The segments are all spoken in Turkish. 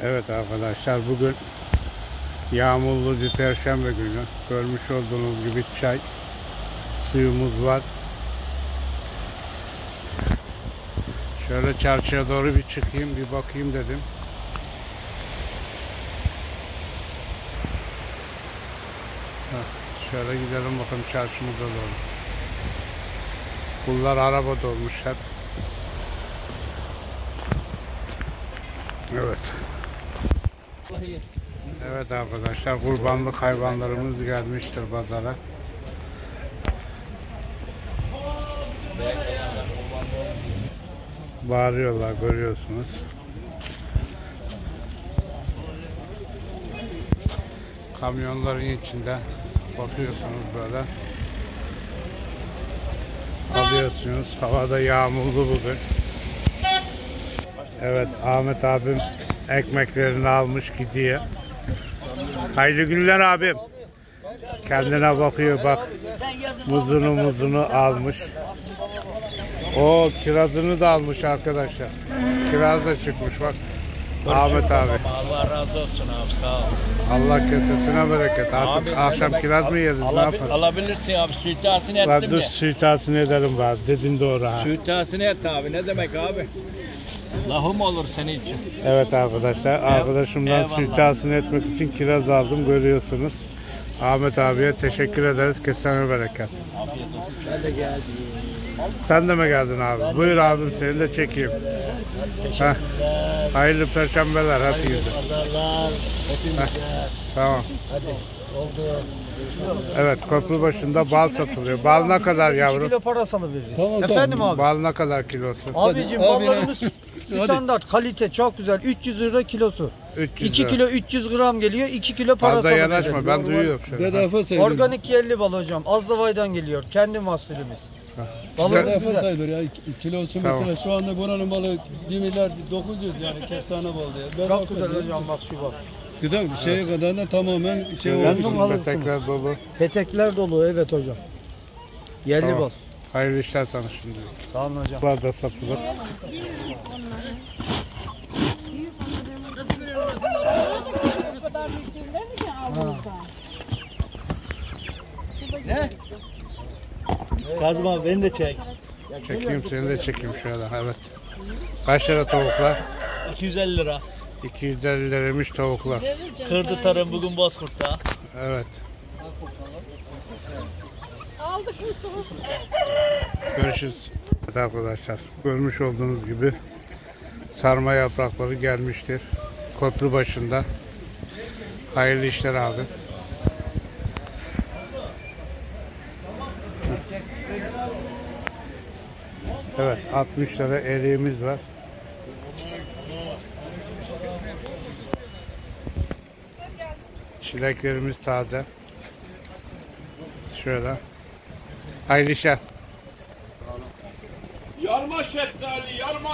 Evet arkadaşlar, bugün yağmurlu bir perşembe günü. Görmüş olduğunuz gibi çay suyumuz var. Şöyle çarşıya doğru bir çıkayım, bir bakayım dedim. Şöyle gidelim bakalım çarşımıza doğru. Bunlar araba dolmuş hep. Evet. Evet arkadaşlar, kurbanlık hayvanlarımız gelmiştir pazara. Bağırıyorlar, görüyorsunuz. Kamyonların içinde bakıyorsunuz böyle. Alıyorsunuz. Havada yağmurlu bugün. Evet, Ahmet abim ekmeklerini almış gidiyor. Hayırlı günler abim. Kendine bakıyor bak. Muzunu almış. O kirazını da almış arkadaşlar. Kiraz da çıkmış bak. Ahmet abi. Allah razı olsun abi, sağ ol. Allah kesesine bereket. Artık abi, akşam kiraz mı yeriz? Ne yaparız? Alabilirsin abi, suikastını ettim ya. Dur de. suikastını edelim bari. Dedin doğru ha. Suikastını et abi, ne demek abi? Lahım olur senin için. Evet arkadaşlar, arkadaşımdan suikastını etmek için kiraz aldım, görüyorsunuz. Ahmet abiye teşekkür ederiz. Kesene bereket. Afiyet olsun. Ben de geldim. Sen de mi geldin abi? Buyur abim, seni de çekeyim. Hayırlı perşembeler hepinize. Pazarlar hepimize. Tamam. Hadi oldu. Evet, köprü başında bal satılıyor. Bal ne kadar yavrum? 2 kilo parası alıveririz. Tamam, Efendim abi. Bal ne kadar kilosu? Abicim ballarımız standart, kalite çok güzel. 300 lira kilosu. 300 2 lira. kilo 300 gram geliyor. 2 kilo parası Fazla alıveririz. yanaşma, ben duyuyorum şöyle. Bedava sayılır. Organik yerli bal hocam. Azdavay'dan geliyor. Kendi mahsulümüz. Bedava sayılır ya. Kilosu Tamam. mesela şu anda buranın malı 1 milyar 900 yani kestane bal diye. Çok güzel hocam, bak şu bak. Gıda şeye kadar da tamamen şey Memnun olmuş. alırsınız. Petekler dolu. Petekler dolu, evet hocam. Yerli Tamam. bal. Hayırlı işler sana şimdi. Sağ olun hocam. Bunlar da satılır. Ne? Kazım abi beni de çek. Çekeyim, seni de çekeyim şöyle. Evet. Kaç lira tavuklar? 250 lira. 250 liraymış tavuklar. Kırdı tarım bugün Bozkurt'ta. Evet. Aldık Yusuf'u. Görüşürüz. Evet arkadaşlar, görmüş olduğunuz gibi sarma yaprakları gelmiştir. Köprü başında. Hayırlı işler abi. Evet, 60 lira eriğimiz var. Çileklerimiz taze. Şöyle. Hayırlı işler. Yarma şeftali, yarma.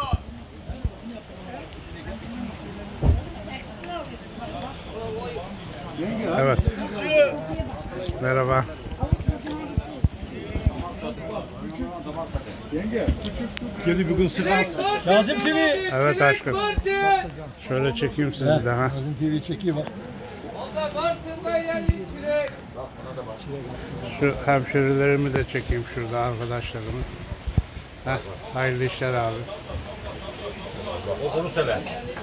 Evet. Merhaba. Geli bugün sıkar. Kazım TV. Evet aşkım. Şöyle çekeyim sizi de ha. Kazım TV çekiyor bak. Şu hemşerilerimi de çekeyim şurada, arkadaşlarımı. Heh, hayırlı işler abi. Onu sever.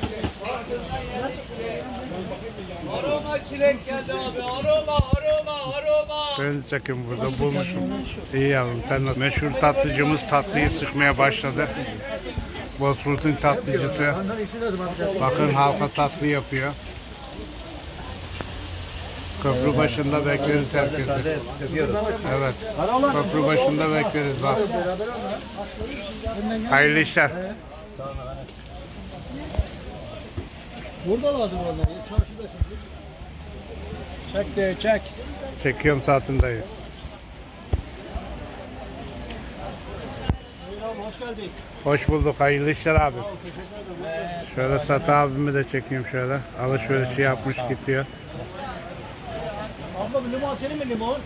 Aroma çilek geldi abi. Aroma. Ben de çekeyim burada, bulmuşum. İyi yavrum, sen nasıl? Meşhur tatlıcımız tatlıyı sıkmaya başladı. Bozkurt'un tatlıcısı. Bakın halka tatlı yapıyor. Köprü başında bekleriz herkesi. Evet. Köprü başında bekleriz bak. Hayırlı işler. Buradalardı vallahi. Çarşıda çek. Çek de çek. Çekiyorum saatin dayı. Hoş geldin. Hoş bulduk. Hayırlı işler abi. Şöyle Satı abimi de çekeyim şöyle. Alışverişi yapmış gidiyor. Abla limon senin mi limon?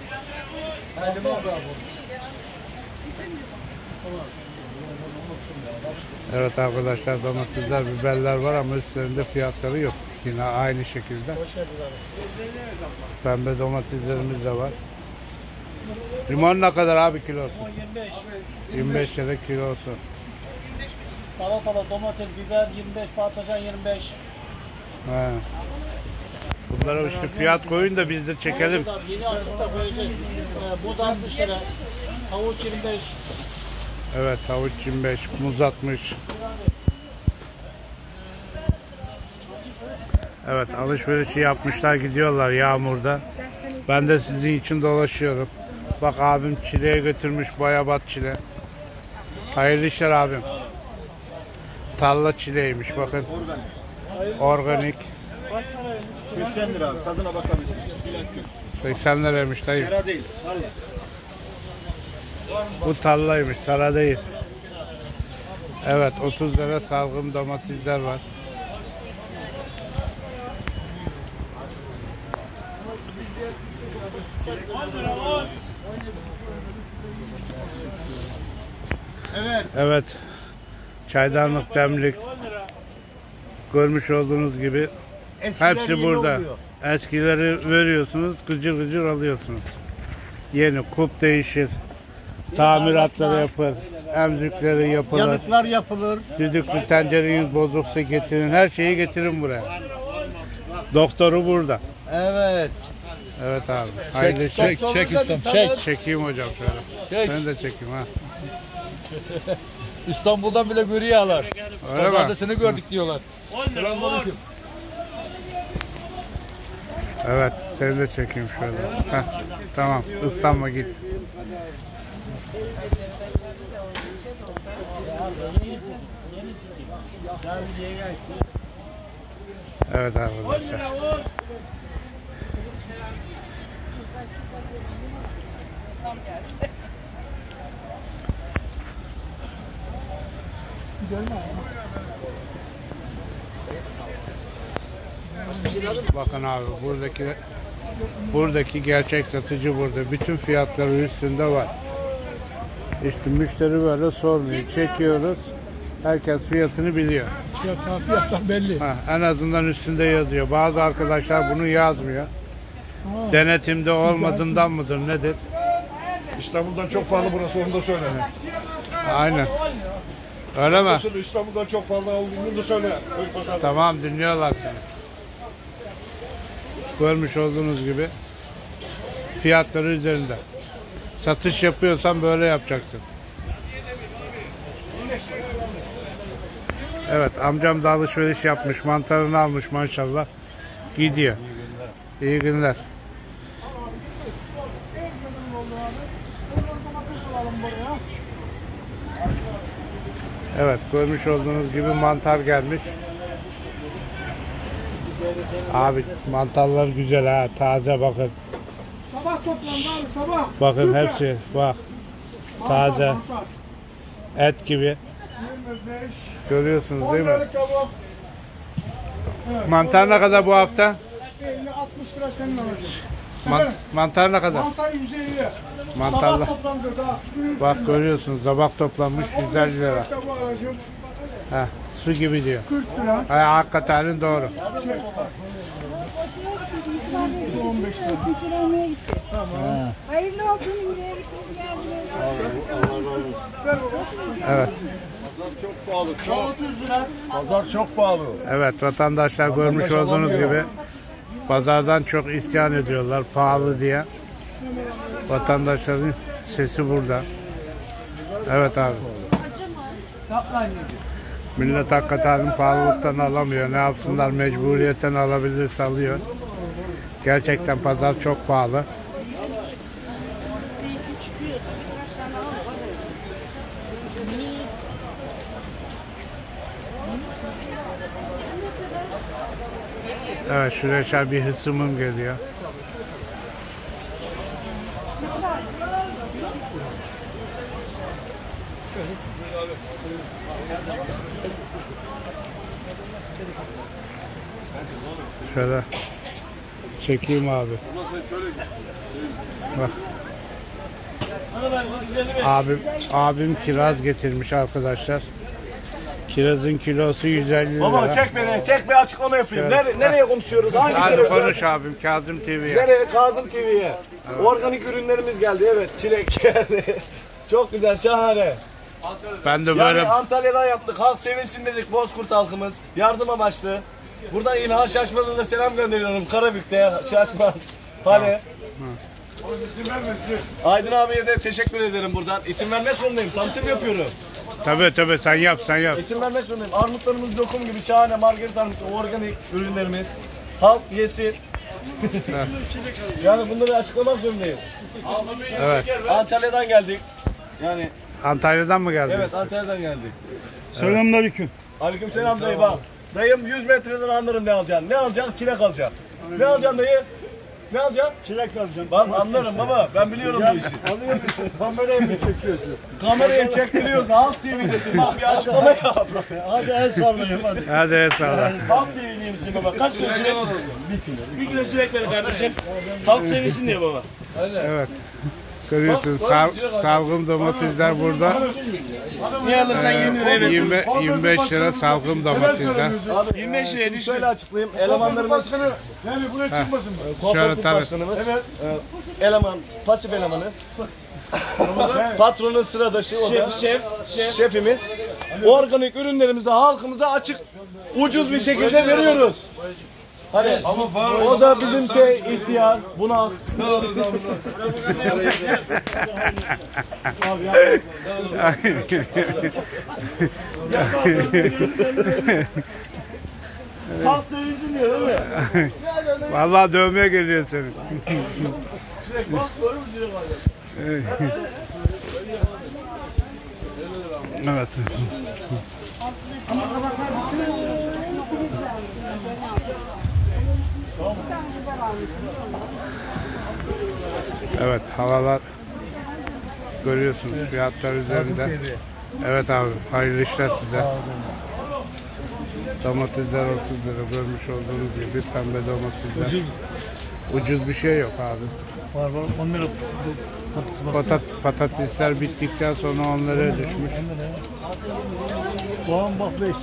Limon da abi. Evet arkadaşlar, domatesler, biberler var ama üstlerinde fiyatları yok. Yine aynı şekilde. Pembe domateslerimiz de var. Limon ne kadar abi kilosu? 25. 25 lira kilosu. Salatalık, domates, biber 25, patlıcan 25. He. Bunlara işte fiyat koyun da biz de çekelim. Yeni açlıkta koyacağız. Buz 60 lira. Havuç 25. Evet, havuç 25, muz 60. Evet, alışverişi yapmışlar, gidiyorlar yağmurda. Ben de sizin için dolaşıyorum. Bak abim çileğe götürmüş, bayabat çile. Hayırlı işler abim. Tarla çileğiymiş bakın. Organik. 80 lira abi, tadına bakabilirsiniz. 80 liraymış dayı. Sera değil, tarla. Bu tarlaymış, sara değil. Evet, 30 lira salgın domatesler var. Evet. Çaydanlık, demlik. Görmüş olduğunuz gibi hepsi burada. Eskileri veriyorsunuz, gıcır gıcır alıyorsunuz. Yeni kup değişir. Tamiratları yapar. Emzikleri yapılır. Yanıklar yapılır. Düdüklü tencereniz bozuksa getirin. Her şeyi getirin buraya. Doktoru burada. Evet. Evet abi. Hayırlı Çek ustam, çek. Çekeyim hocam şöyle. Ben de çekeyim ha. İstanbul'dan bile görüyorlar. Öyle mi? Pazarda seni gördük diyorlar. Selamünaleyküm. Evet, seni de çekeyim şöyle. Heh, tamam, ıslanma git. Evet arkadaşlar. Bakın abi, buradaki gerçek satıcı burada. Bütün fiyatları üstünde var. İşte müşteri böyle sormuyor. Çekiyoruz. Herkes fiyatını biliyor. Fiyatlar belli. Ha, en azından üstünde yazıyor. Bazı arkadaşlar bunu yazmıyor. Denetimde olmadığından mıdır nedir? İstanbul'dan çok pahalı burası, onu da söyle. Aynen. Öyle mi? İstanbul'dan çok pahalı olduğunu da söyle. Tamam, dinliyorlar seni. Görmüş olduğunuz gibi fiyatları üzerinde. Satış yapıyorsan böyle yapacaksın. Evet, amcam da alışveriş yapmış, mantarını almış maşallah. Gidiyor. İyi günler. Evet, görmüş olduğunuz gibi mantar gelmiş. Abi mantarlar güzel ha, taze bakın. Sabah toplandı abi, sabah. Bakın Süper. hepsi bak. Taze. Et gibi. 25. Görüyorsunuz 10 değil mi? liralık tavuk. Mantar ne kadar bu hafta? 50, 60 lira senin alacağım. Mantar ne kadar? Mantar 150. Mantarlar. Sabah toplandı daha. Suyun Bak görüyorsunuz, zabak toplanmış 150 lira. tavuğu alacağım. Heh, su gibi diyor. 40 lira. Hakikaten doğru. 15 lira. Kültür almaya gitti. Tamam. Hayırlı olsun, İmre'ye gittiniz geldiniz. Evet. Çok pahalı, çok. Pazar çok pahalı. Evet, vatandaşlar görmüş olduğunuz gibi pazardan çok isyan ediyorlar pahalı diye. Vatandaşların sesi burada. Evet abi. Millet hakikaten pahalılıktan alamıyor. Ne yapsınlar, mecburiyetten alabilirse alıyor. Gerçekten pazar çok pahalı. Evet, şuraya şöyle bir hısımım geliyor. Şöyle çekeyim abi. Bak. Abim kiraz getirmiş arkadaşlar. Kirazın kilosu 150 lira. Baba çek beni, çek bir açıklama yapayım. Şöyle. Nereye konuşuyoruz? Hangi Hadi televizyon? konuş abim Kazım TV'ye. Nereye? Kazım TV'ye. Organik ürünlerimiz geldi, evet. Çilek geldi. Çok güzel, şahane. Ben de Yani böyle Antalya'dan yaptık, halk sevinsin dedik, Bozkurt halkımız. Yardım amaçlı. Buradan İlhan Şaşmaz'a da selam gönderiyorum. Karabük'te Şaşmaz. Hale. Aydın abiye de teşekkür ederim buradan. İsim vermek zorundayım, tanıtım yapıyorum. tabii sen yap. İsim vermek zorundayım. Armutlarımız lokum gibi şahane, margarit armutu, organik ürünlerimiz. Halk yesin. Yani bunları açıklamak zorundayım. Evet. Antalya'dan geldik. Yani Antalya'dan mı geldiniz? evet, Antalya'dan geldik. Selamünaleyküm. Aleykümselam dayı bak. Dayım 100 metreden anlarım ne alacaksın. Ne alacaksın? Çilek alacaksın. Ne alacaksın dayı? Ne alacaksın? Çilek alacağım. Bak anlarım baba. Ben biliyorum bu işi. Alıyorsun. Kamerayı mı çekiyorsun? Kamerayı çektiriyoruz. Halk TV'desin. Bak bir açıklama yap. Hadi el sallayayım hadi. Hadi eyvallah. Halk TV'liyim misin baba? Kaç kilo sürekli? Bir kilo sürekli ver kardeşim. Halk sevinsin diye baba. Evet. Görüyorsunuz salgım domatesler burada. Ne alırsan 20 liraya ver. 25 lira salgım domatesler. 25 liraya düştü. Şöyle açıklayayım. Elemanların Elemanlarımız başkanı yani buraya çıkmasın mı? Şöyle Kooperatif tabii. başkanımız. Evet. Eleman, pasif elemanız. Patronun sıradışı o da. Şef. Şefimiz. Organik ürünlerimizi halkımıza açık, ucuz bir şekilde veriyoruz. Hani o da bizim ihtiyar, buna Halk sevinsin diye değil mi? Vallahi dövmeye geliyor senin. Evet. Evet, havalar görüyorsunuz fiyatlar üzerinde. Evet abi, hayırlı işler size. Domatesler 30 lira, görmüş olduğunuz gibi pembe domatesler. Ucuz bir şey yok abi. Var 10 lira. Patatesler bittikten sonra 10 liraya düşmüş. Soğan bak 5.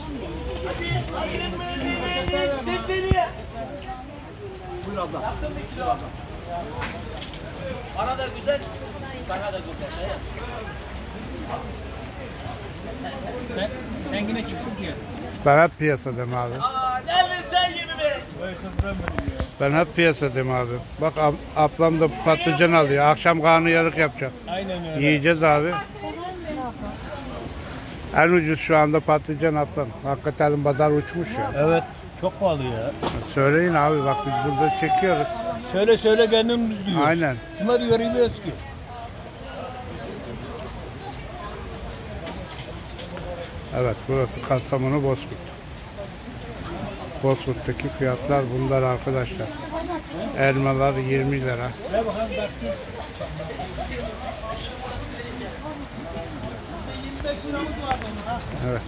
Bana da güzel. Bana da güzel. Sen yine çıktın ki. Ben hep piyasadayım abi. Neredesin 25? Ben hep piyasadayım abi. Bak ablam da patlıcan alıyor. Akşam karnıyarık yapacak. Aynen öyle. Yiyeceğiz abi. En ucuz şu anda patlıcan ablam. Hakikaten pazar uçmuş ya. Evet. Çok pahalı ya. Söyleyin abi bak biz burada çekiyoruz. Söyle kendimiz diyor. Aynen. Kime diyor bilmiyoruz ki. Evet burası Kastamonu Bozkurt. Bozkurt'taki fiyatlar bunlar arkadaşlar. Elmalar 20 lira. Evet.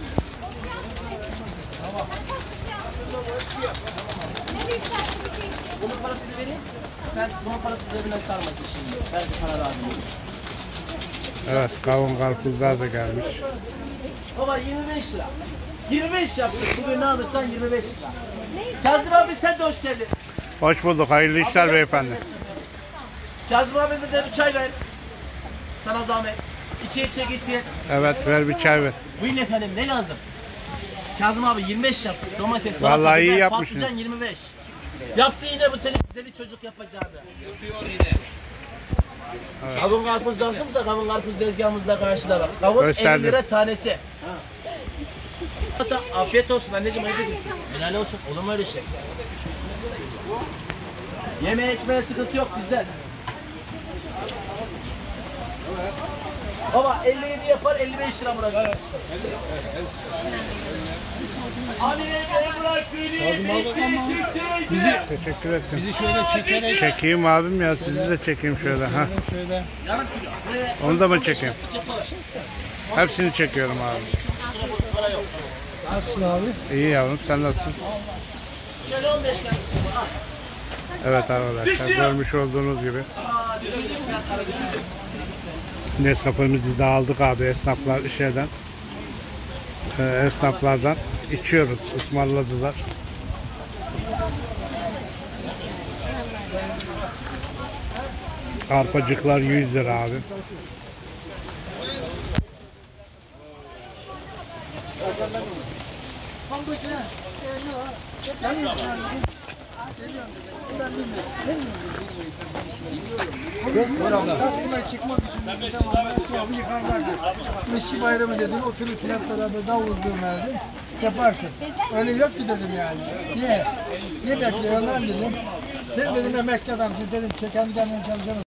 Bunun parasını vereyim. Sen bunun parasını cebinden sarma şimdi. Belki para lazım. Evet kavun karpuzlar da gelmiş. Baba 25 lira. 25 yaptık. Bugün ne alırsan 25 lira. Kazım abi sen de hoş geldin. Hoş bulduk. Hayırlı işler beyefendi. Kazım abi de bir çay ver. Sana zahmet. İçe gitsin. Evet ver bir çay ver. Buyurun efendim ne lazım? Kazım abi 25 yaptık. Domates, Vallahi salata, iyi biber, yapmışsın. patlıcan 25. Yaptı yine bu deli çocuk yapacağını. Yapıyor yine. Kavun karpuz lazımsa kavun karpuz tezgahımızda karşıda bak. Kavun Gösterdim. 50 lira tanesi. Afiyet olsun anneciğim, ayıp ediyorsun. Helal olsun, olur mu öyle şey? Yeme içmeye sıkıntı yok bizden. Baba 57 yapar, 55 lira burası. Hani bırak beni. Teşekkür ederim. Bizi şöyle çekerek. Çekeyim abim ya sizi de çekeyim şöyle. Ha. Şöyle. Yarım kilo. Onu da mı çekeyim? Hepsini çekiyorum abi. Nasılsın abi? İyi yavrum sen nasılsın? Şöyle 15 lira. Evet arkadaşlar görmüş olduğunuz gibi. Düşürdüm fiyatları, düşürdüm. Nescafe'mizi de aldık abi esnaflar şeyden. esnaflardan içiyoruz. Ismarladılar. Arpacıklar 100 lira abi. Taksim'e çıkmak için tamam yıkarlardı. Mescid bayramı dedim, oturup hep beraber davul dövmerdi. Yaparsın. Öyle yok ki dedim yani. Niye? Ne bekliyorlar dedim. Sen dedim emekçi adamsın dedim. Çeken canını çalışanı.